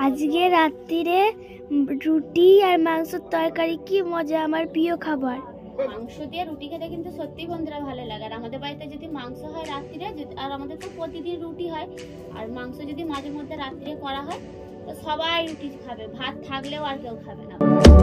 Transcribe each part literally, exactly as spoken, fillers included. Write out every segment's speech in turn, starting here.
আজকে রাত্রিরে রুটি আর মাংসের তরকারি, কি মজা, আমার প্রিয় খাবার। মাংস দিয়ে রুটি খেতে কিন্তু সত্যি বন্ধুরা ভালো লাগে। আর আমাদের বাড়িতে যদি মাংস হয় রাত্রিরে, আর আমাদের তো প্রতিদিন রুটি হয়, আর মাংস যদি মাঝে মধ্যে রাত্রিরে করা হয় তো সবাই রুটি খাবে, ভাত থাকলেও আর কেউ খাবে না।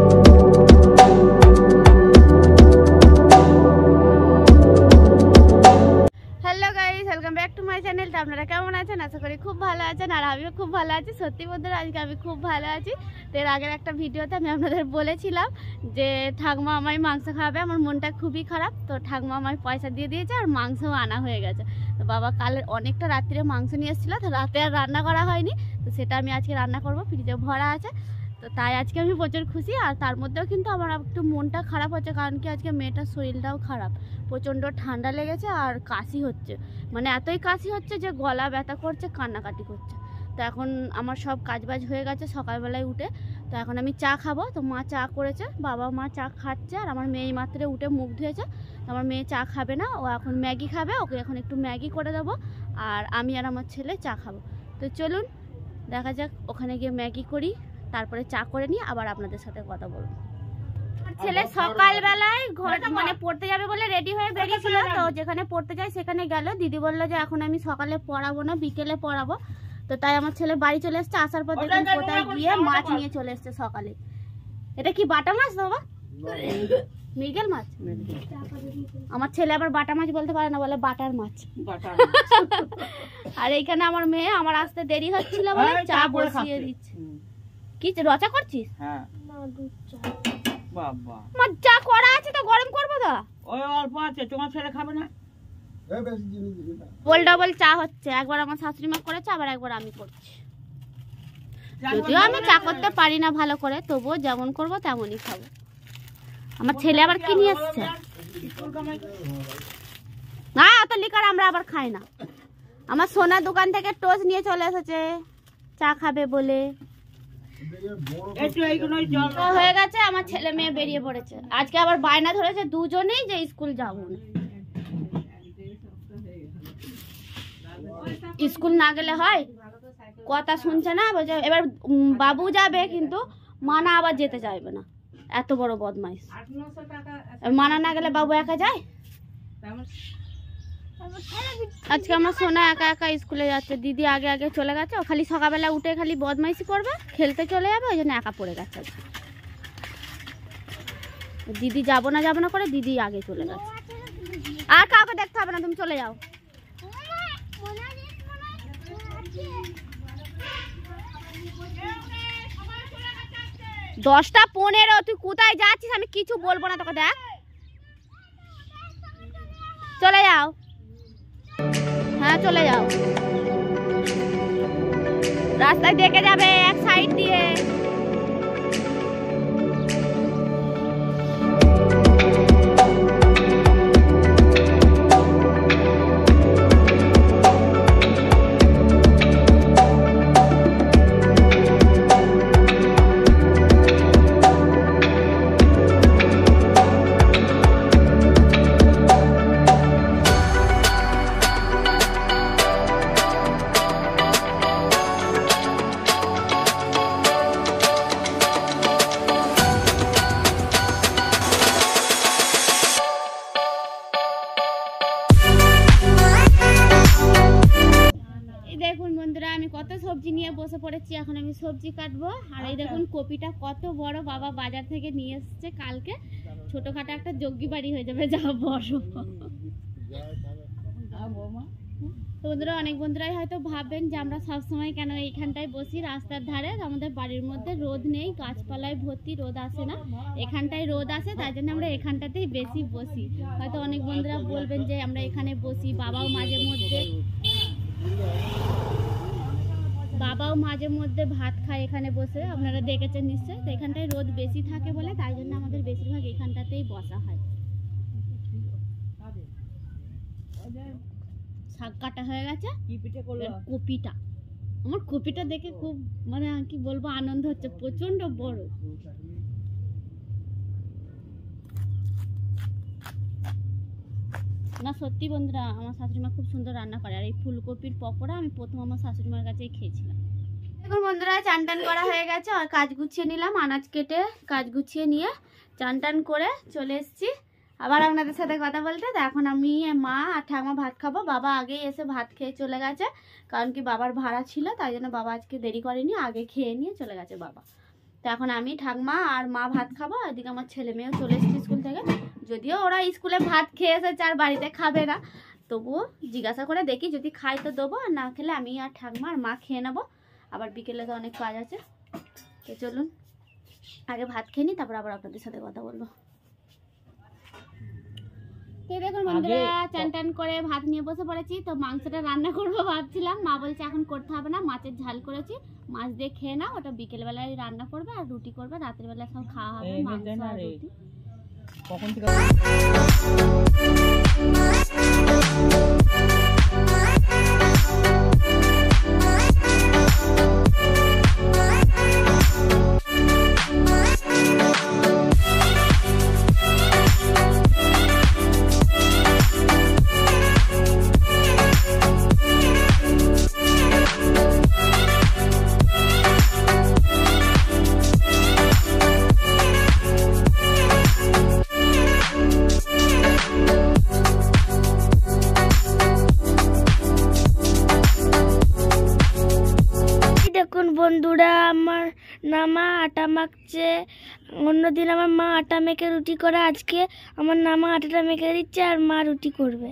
Hello guys, welcome back to my channel. তো আপনারা কেমন আছেন? আশা করি খুব ভালো আছেন, আর আমিও খুব ভালো আছি। সত্যি বন্ধুরা আজকে আমি খুব ভালো আছি। তো এর আগের একটা ভিডিওতে আমি আপনাদের বলেছিলাম যে ঠাকমা আমায় মাংস খাওয়াবে, আমার মনটা খুবই খারাপ। তো ঠাকমা আমায় পয়সা দিয়ে দিয়েছে আর মাংসও আনা হয়ে গেছে। তো বাবা কাল অনেকটা রাত্রে মাংস নিয়ে এসেছিলো, তো রাতে আর রান্না করা হয়নি। তো সেটা আমি আজকে রান্না করবো, ফ্রিজে ভরা আছে। তো তাই আজকে আমি প্রচুর খুশি। আর তার মধ্যেও কিন্তু আমার একটু মনটা খারাপ হচ্ছে, কারণ কি আজকে মেয়েটার শরীরটাও খারাপ, প্রচণ্ড ঠান্ডা লেগেছে আর কাশি হচ্ছে, মানে এতই কাশি হচ্ছে যে গলা ব্যথা করছে, কান্নাকাটি করছে। তো এখন আমার সব কাজবাজ হয়ে গেছে সকালবেলায় উঠে। তো এখন আমি চা খাবো। তো মা চা করেছে, বাবা মা চা খাচ্ছে, আর আমার মেয়ে মাত্র উঠে মুখ ধুয়েছে। তো আমার মেয়ে চা খাবে না, ও এখন ম্যাগি খাবে। ওকে এখন একটু ম্যাগি করে দেবো, আর আমি আর আমার ছেলে চা খাবো। তো চলুন দেখা যাক, ওখানে গিয়ে ম্যাগি করি, তারপরে চা করে নিয়ে আবার আপনাদের সাথে কথা বলবো। ছেলে সকালবেলায় ঘর মানে পড়তে যাবে বলে রেডি হয়ে বেরিয়েছিল। তো যেখানে পড়তে যায় সেখানে গেল। দিদি বললো যে এখন আমি সকালে পড়াবো না, বিকেলে পড়াবো। তো তাই আমার ছেলে বাড়ি চলে এসছে। আসার পর দেখুন কোথায় গিয়ে মাছ নিয়ে চলে এসছে সকালে। এটা কি বাটা মাছ বাবা? মৃগেল মাছ। আমার ছেলে আবার বাটা মাছ বলতে পারে না, বলে বাটার মাছ। আর এইখানে আমার মেয়ে, আমার আসতে দেরি হচ্ছিল বলে চা বসিয়ে দিচ্ছে। কি রচা করছিস? হ্যাঁ বাবা, মা চা করা আছে তো গরম করবো তো। ওই অল্প আছে, তোমার ছেলে খাবে না। ডবল ডবল চা হচ্ছে, একবার আমার শাশুড়ি মা করেছে, আবার একবার আমি করছি। যদিও আমি চা করতে পারি না ভালো করে, তবুও যেমন করবো তেমনই খাবো। আমার ছেলে আবার কি নিয়ে এসছে? না অত লিকার আমরা আবার খাই না। আমার সোনা দোকান থেকে টোস্ট নিয়ে চলে এসেছে চা খাবে বলে। হয়ে গেছে, আমার ছেলে মেয়ে বেরিয়ে পড়েছে। আজকে আবার বায়না ধরেছে দুজনেই যে স্কুল যাবো না। স্কুল না গেলে হয়, কথা শুনছে না। বলছে এবার বাবু যাবে, কিন্তু মানা আবার যেতে চাইবে না, এত বড় বদমাইশ। মানা না গেলে বাবু একা যায়। আজকে আমার সোনা একা একা স্কুলে যাচ্ছে, দিদি আগে আগে চলে গেছে। ও খালি সকালবেলা উঠে খালি বদমাইশি করবে, খেলতে চলে যাবে, ওই জন্য একা পড়ে গেছে। দিদি যাবো না যাবো না করে দিদি আগে চলে গেছে। আর কাউকে দেখতে হবে না, তুমি চলে যাও। দশটা পনেরো, তুই কোথায় যাচ্ছিস? আমি কিছু বলবো না তোকে, দেখ চলে যাও। হ্যাঁ চলে যাও, রাস্তায় দেখে যাবে এক সাইড দিয়ে। দেখুন বন্ধুরা, আমি কত সবজি নিয়ে বসে পড়েছি। এখন আমি সবজি কাটবো। আর এই দেখুন কপিটা কত বড়, বাবা বাজার থেকে নিয়ে এসছে কালকে। ছোটখাটো একটা জগ্গি বাড়ি হয়ে যাবে যা বড়। তো বন্ধুরা, অনেক বন্ধুরাই হয়তো ভাববেন যে আমরা সবসময় কেন এইখানটায় বসি রাস্তার ধারে। আমাদের বাড়ির মধ্যে রোদ নেই, গাছপালায় ভর্তি, রোদ আসে না। এখানটায় রোদ আসে, তাই জন্য আমরা এখানটাতেই বেশি বসি। হয়তো অনেক বন্ধুরা বলবেন যে আমরা এখানে বসি, বাবাও মাঝে মধ্যে বাবাও মাঝে মধ্যে ভাত খায় এখানে বসে, আপনারা দেখেছেন নিশ্চয়। তো এখানটায় রোদ বেশি থাকে বলে তাই জন্য আমাদের বেশিরভাগ এখানটাতেই বসা হয়। শাক কাটা হয়ে গেছে, কপিটা, আমার কপিটা দেখে খুব মানে কি বলবো আনন্দ হচ্ছে, প্রচন্ড বড়। না সত্যি বন্ধুরা, আমার শাশুড়িমা খুব সুন্দর রান্না করে। আর এই ফুলকপির পকোড়া আমি প্রথম আমার শাশুড়িমার কাছেই খেয়েছিলাম। এখন বন্ধুরা চান টান করা হয়ে গেছে আর কাজ গুছিয়ে নিলাম, আনাজ কেটে কাজ গুছিয়ে নিয়ে চান টান করে চলে এসেছি আবার আপনাদের সাথে কথা বলতে। তো এখন আমি মা আর ঠাকুমা ভাত খাবো। বাবা আগেই এসে ভাত খেয়ে চলে গেছে, কারণ কি বাবার ভাড়া ছিল, তাই জন্য বাবা আজকে দেরি করেনি, আগে খেয়ে নিয়ে চলে গেছে বাবা। তো এখন আমি ঠাকুমা আর মা ভাত খাবো, এদিকে আমার ছেলে মেয়েও চলে এসেছে স্কুল থেকে। যদিও ওরা স্কুলে ভাত খেয়ে এসেছে আর বাড়িতে খাবে না, তবুও জিজ্ঞাসা করে দেখি, যদি খাই তো দেবো, আর না খেলে আমি আর ঠাকুমা আর মা খেয়ে নেবো। আবার বিকেলে তো অনেক কাজ আছে। তো চলুন আগে ভাত খেয়ে নিই, তারপর আবার আপনাদের সাথে কথা বলবো। তো দেখুন বন্ধুরা চান টান করে ভাত নিয়ে বসে পড়েছি। তো মাংসটা রান্না করবো ভাবছিলাম, মা বলছে এখন করতে হবে না, মাছের ঝাল করেছি, মাছ দিয়ে খেয়ে নাও, ওটা বিকেলবেলায় রান্না করবে আর রুটি করবে, রাতের বেলা সব খাওয়া হবে মাংস আর রুটি। কখন থেকে বন্ধুরা আমার নামা আটা মাখছে। অন্যদিন আমার মা আটা মেখে রুটি করে, আজকে আমার নামা আটাটা মেখে দিচ্ছে আর মা রুটি করবে।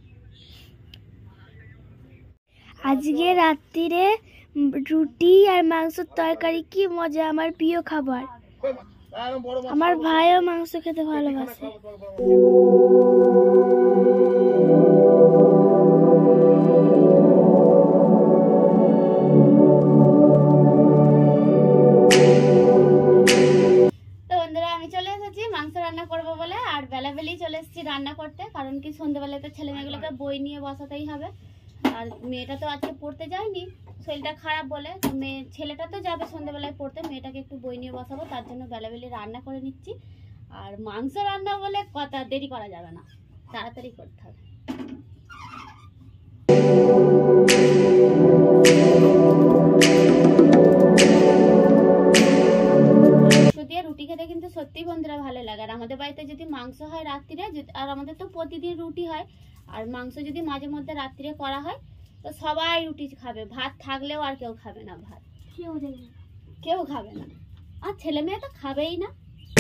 আজকে রাত্রিরে রুটি আর মাংসের তরকারি, কি মজা, আমার প্রিয় খাবার। আমার ভাইও মাংস খেতে ভালোবাসে। মাংস রান্না করবো বলে আর বেলাবেলি চলে এসেছি রান্না করতে, কারণ কি সন্ধ্যাবেলায় তো ছেলে মেয়েগুলোকে বই নিয়ে বসাতেই হবে। আর মেয়েটা তো আজকে পড়তে যায়নি, শরীরটা খারাপ বলে। তো মেয়ে ছেলেটা তো যাবে সন্ধ্যাবেলায় পড়তে, মেয়েটাকে একটু বই নিয়ে বসাবো, তার জন্য বেলাবেলি রান্না করে নিচ্ছি। আর মাংস রান্না বলে কথা দেরি করা যাবে না, তাড়াতাড়ি করতে হবে। রুটি খেতে কিন্তু সত্যি বন্ধুরা ভালো লাগে। আর আমাদের বাড়িতে যদি মাংস হয় রাত্রিরে, আর আমাদের তো প্রতিদিন রুটি হয়, আর মাংস যদি মাঝে মধ্যে রাত্রিরে করা হয় তো সবাই রুটি খাবে, ভাত থাকলেও আর কেউ খাবে না, ভাত কেউ কেউ খাবে না, আর ছেলে মেয়ে তো খাবেই না।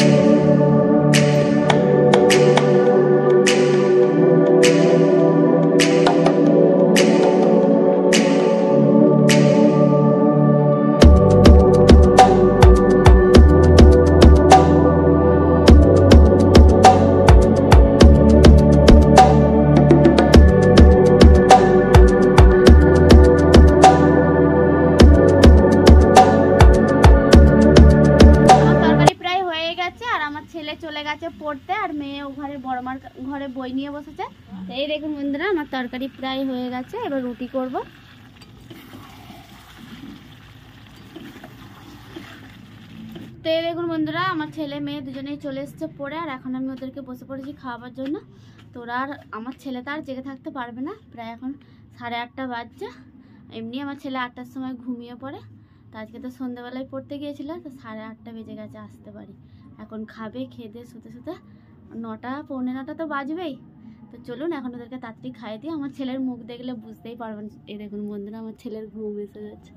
পড়তে আর মেয়ে ও ঘরে বড় মার ঘরে বই নিয়ে বসেছে। তো এই দেখুন বন্ধুরা আমার তরকারি প্রায় হয়ে গেছে, এবার রুটি করব। তো এই দেখুন বন্ধুরা আমার ছেলে মেয়ে দুজনেই চলে এসেছে পড়ে, আর এখন আমি ওদেরকে বসে পড়েছি খাওয়াবার জন্য। তো ওরা আর আমার ছেলে তো আর জেগে থাকতে পারবে না, প্রায় এখন সাড়ে আটটা বাজছে। এমনি আমার ছেলে আটটার সময় ঘুমিয়ে পড়ে, তো আজকে তো সন্ধ্যাবেলায় পড়তে গিয়েছিল, তো সাড়ে আটটা বেজে গেছে আসতে পারি। এখন খাবে, খেয়ে দিয়ে শুতে শুতে নটা পৌনে নটা তো বাজবেই। তো চলুন এখন ওদেরকে তাড়াতাড়ি খাইয়ে দিই। আমার ছেলের মুখ দেখলে বুঝতেই পারবেন। এই দেখুন বন্ধুরা আমার ছেলের ঘুম এসে যাচ্ছে।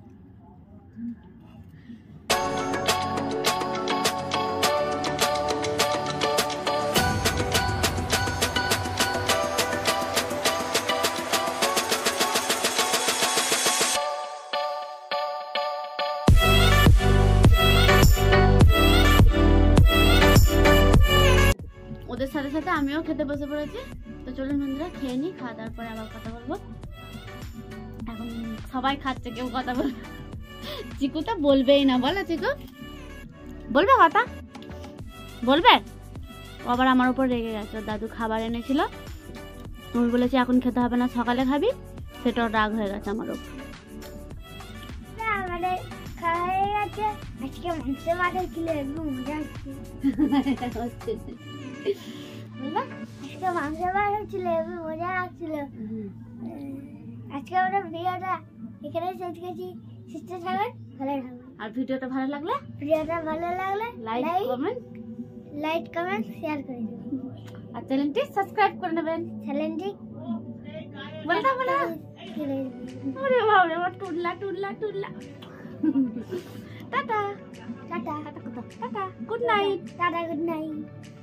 ওদের সাথে সাথে আমিও খেতে বসে পড়েছি। তো চলুন বন্ধুরা খেয়ে নিই, খাওয়া দাওয়ার পরে আবার কথা বলবো। এখন সবাই খাচ্ছে, কেউ কথা বলবে, চিকু তো বলবেই না। বলো চিকু, বলবে কথা বলবে? আবার আমার উপর রেগে গেছে, ওর দাদু খাবার এনেছিল, আমি বলেছি এখন খেতে হবে না, সকালে খাবি, সেটাও রাগ হয়ে গেছে আমার উপর। আমাদের খাওয়া হয়ে গেছে, আজকে মাংস মাছের কিলো একদম মজা হচ্ছে। আজকে মাংস মাছ হচ্ছিল, একদম মজা লাগছিল। আজকে আমরা ভিডিওটা এখানে শেষ করছি। সুস্থ থাকুন, ভালো থাকবেন। আর ভিডিওটা ভালো লাগলে ভিডিওটা ভালো লাগলে like comment like comment share করে দেবেন আর চ্যানেলটি সাবস্ক্রাইব করে নেবেন। চ্যানেলটি বলে দাও বলে দাও। ওরে বাবা আমার টুডলা টুডলা টুডলা tata tata tata tata good night tata good night.